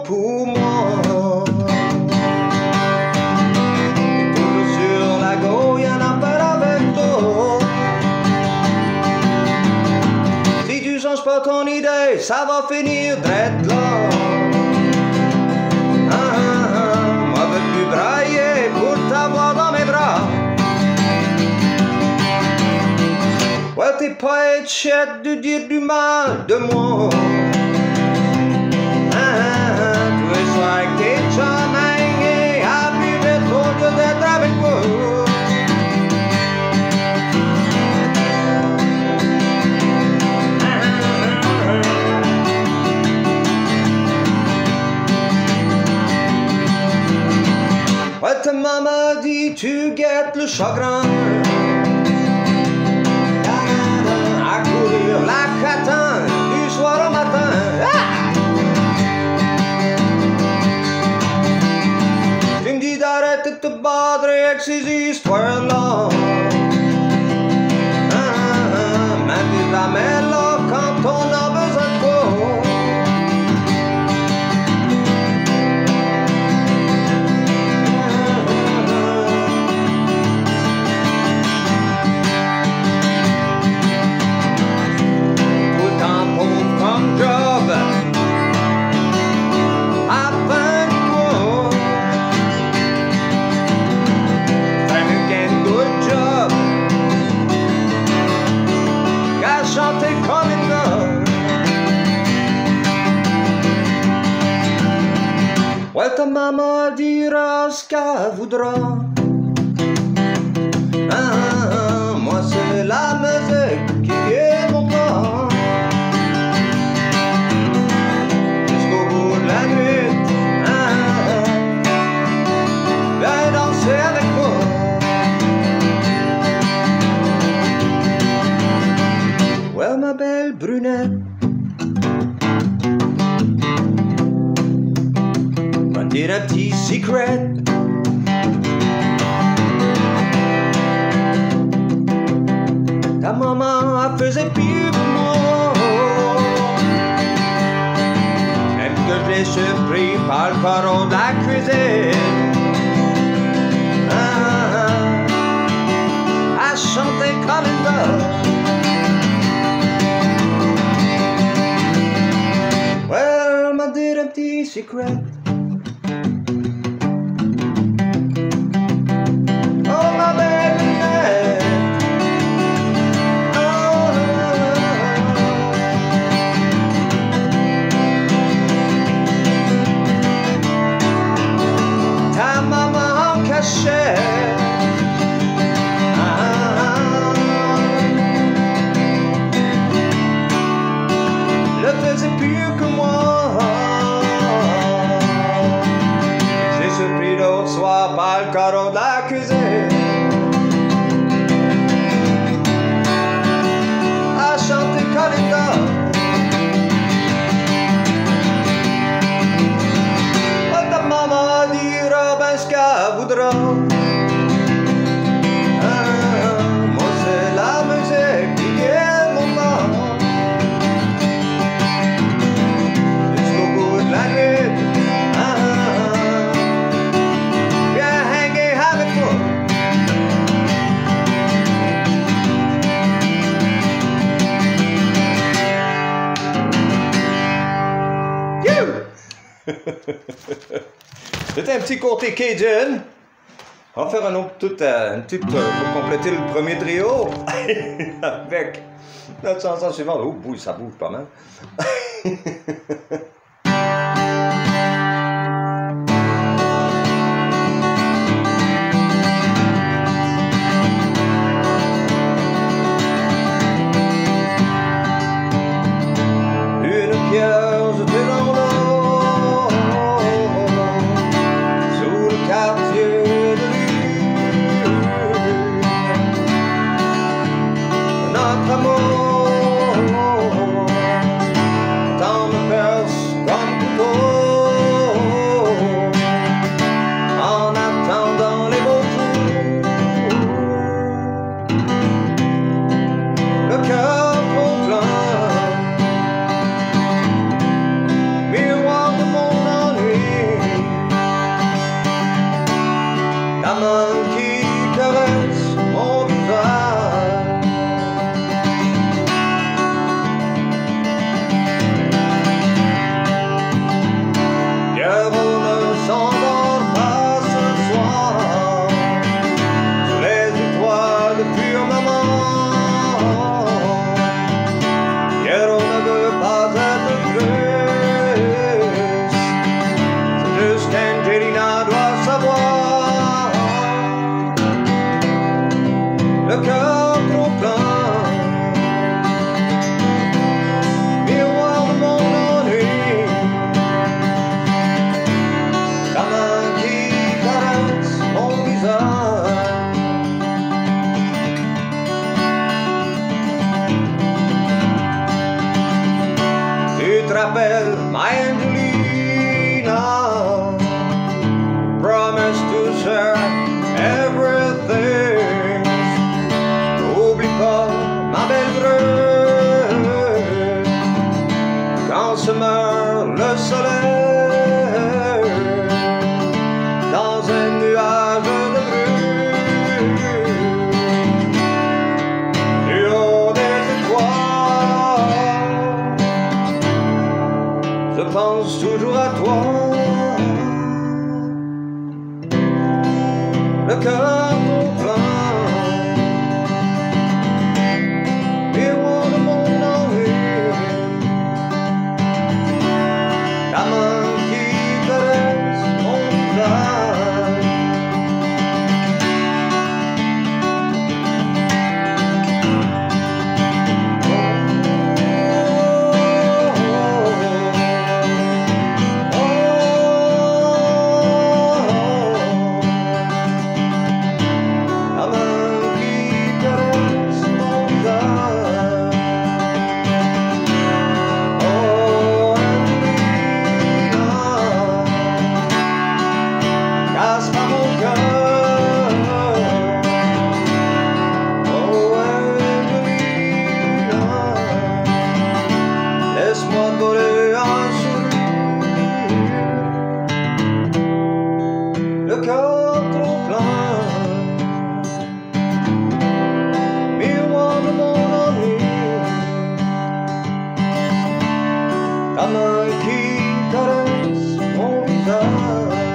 pour moi. Et toujours sur la go, y'en a pas avec toi. Si tu changes pas ton idée, ça va finir d'être là. Moi veux plus brailler pour t'avoir dans mes bras. Ouais, t'es pas échette de dire du mal de moi. Tous les soirs avec tes chums et à plus vite au lieu d'être avec moi. Ouais, ta maman dit tu guettes le chagrin. À courir la catin du soir au matin. Tu me dis d'arrêter de te battre avec ces histoires-là. Mais t'es jamais là quand on a besoin de toi. Chanter comme une note. Ouais, ta maman dira ce qu'elle voudra. Moi c'est la musique qui est mon plan. Jusqu'au bout de la nuit, viens danser avec moi. Well, ma belle brunette, va dire un petit secret. Ta maman a faisait pire pour moi. Même que je l'ai surpris par le carreau de la cuisine. À chanter comme une dove. Well, my dear empty secret. Oh, my baby, oh, ta maman en cachette. Le faisait plus que moi. J'ai surpris l'autre soir par le carreau de la cuisine. À chanter Colinda. Oh, ta maman dira ben ce qu'elle voudra. Moi c'est la musique qui est mon nom. C'était un petit côté Cajun. On va faire un autre, une petite pour compléter le premier trio avec notre chanson suivante. Oh, boui, ça bouge pas mal. Une pierre jetée dans l'eau sous le quartier de lune. Notre amour tant me perce rappelle ma Angelina. Promise to share everything. N'oublie pas ma belle brune. Quand se meurt le soleil dans un nuage de brume, du haut des étoiles, je pense toujours à toi. Le cœur trop plein, miroir de mon envie, la main qui caresse mon visage. Laisse-moi te voler un sourire, le cœur trop plein, miroir de mon ennui, la main qui caresse mon visage.